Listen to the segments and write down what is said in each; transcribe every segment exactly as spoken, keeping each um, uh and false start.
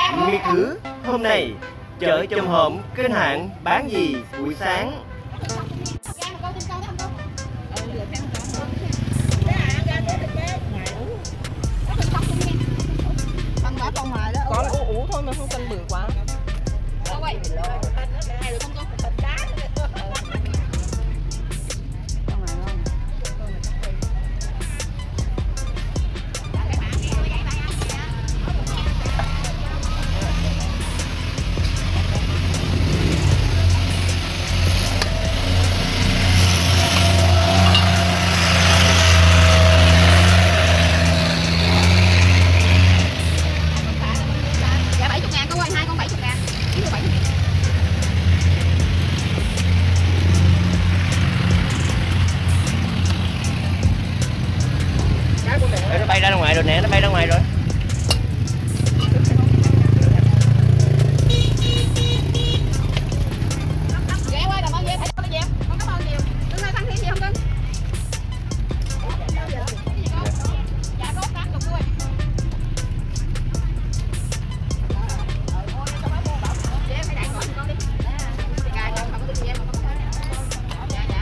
Miệt Thứ hôm nay chợ Chôm Hổm Kênh Hạn bán gì buổi sáng? Con ủ ủ thôi mà không cần bự quá. Nó bay ra ngoài rồi nè, nó bay ra ngoài rồi. Ghé qua đầm bao nhiêu, thấy bao nhiêu? Con có bao nhiêu? Đứng đây tăng thêm gì không cưng? Dạ có tám chục thôi. Em phải đại gọi con đi. Cài cho không có gì em mà không có. Dạ dạ.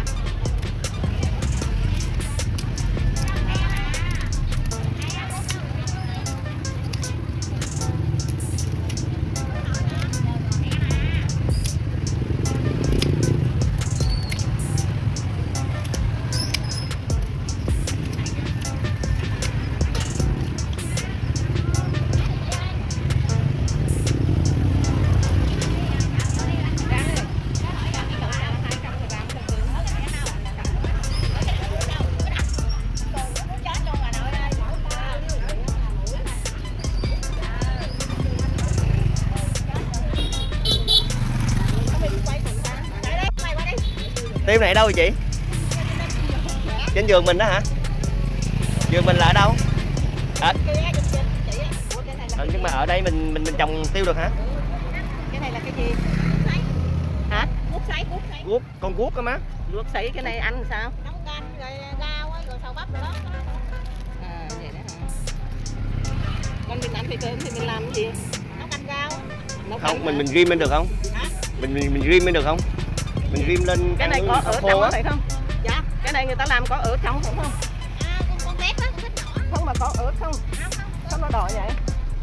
Tim này đâu rồi chị? Trên vườn mình đó hả? Vườn mình là ở đâu? À, à, nhưng mà ở đây mình mình mình trồng tiêu được hả? Cái này là cái gì? Hả? Guốc sấy, guốc sấy. Guốc, con guốc á má. Guốc sấy cái này ăn sao? Nấu canh rồi rau rồi xào bắp rồi đó. À vậy đó hả? Con mình ăn thì cơm thì mình làm cái gì? Nấu canh rau. Nấu Không, canh mình hả? mình rim lên được không? Hả? Mình mình, mình rim lên được không? Mình rim lên Cái này ăn có xào ớt khô trong á. đó phải không? Dạ. Cái này người ta làm có ớt trong không không? À, con con tép á, con thích nhỏ. Không mà có ớt không? Không không. Sao nó đỏ vậy?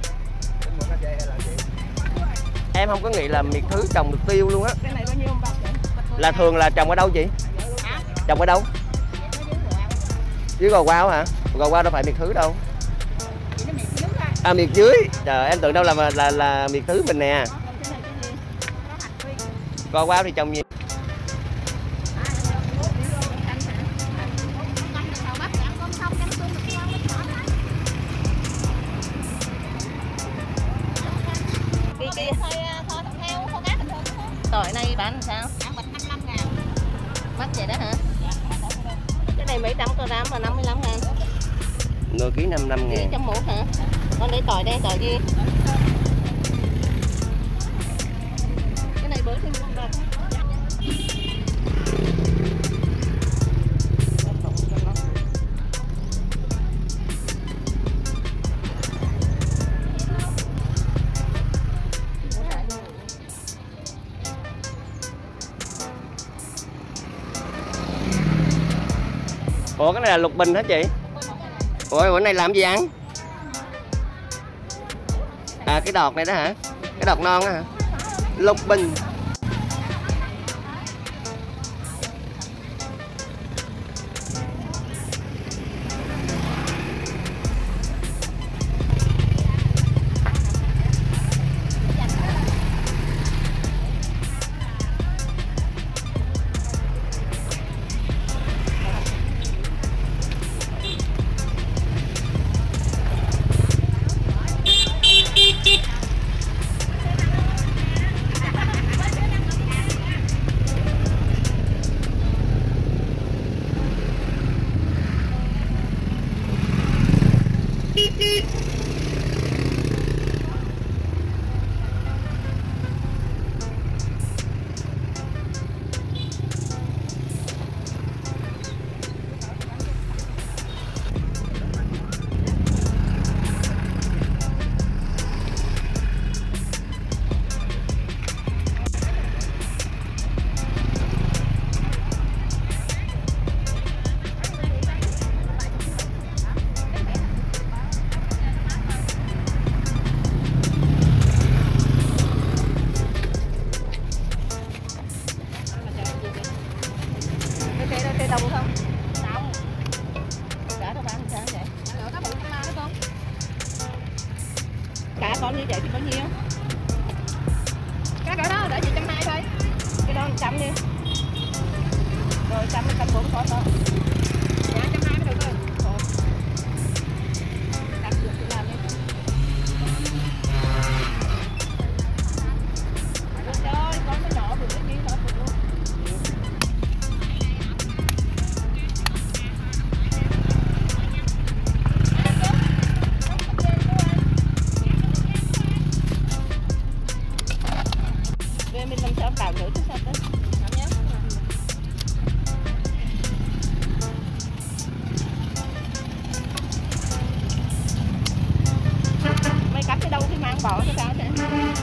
Em không có nghĩ là Miệt Thứ trồng được tiêu luôn á. Cái này bao nhiêu ông bạc vậy? Là thường là trồng ở đâu chị? Hả? Trồng ở đâu? Nó dưới quẹo. Dưới Gò Quao hả? Gò Quao đâu phải Miệt Thứ đâu. Chỉ nó miệt dưới ra. À Miệt dưới. Trời em tưởng đâu là là là Miệt Thứ mình nè. Còn cái này cái gì? Nó hạt phi. Gò Quao thì trồng nhiều. À, nó con canh hả? Con canh rồi xào bắp rồi ăn cơm xong canh tôm được ngon lắm nhỏ đó. Cái kia Thôi thôi thằng heo, kho cá bình thường đúng không? tỏi này bán làm sao? Ăn bịch năm mươi lăm ngàn. Mắc vậy đó hả? Cái này mấy trăm gram mà năm mươi lăm ngàn. Nồi ký năm mươi lăm Ký ngàn. trăm một hả? Con lấy tỏi đây, tỏi gì? Cái này bớt thêm con bạc. Ủa cái này là lục bình hả chị? Ủa bữa nay làm gì ăn? À cái đọt này đó hả? Cái đọt non á hả? Lục bình. con như vậy thì bao nhiêu? Cái đó để chị trăm hai thôi. Cái đó một trăm đi. Rồi trăm cân bốn con đó. Dạ trăm hai mới được thôi. Đặt được thì làm đi. Trời ơi, con nó nhỏ vừa đi nó vừa luôn. Về mình làm sao tạo nữa chứ sao đấy. Mày cắt cái đâu thì mang bỏ cho tao thế.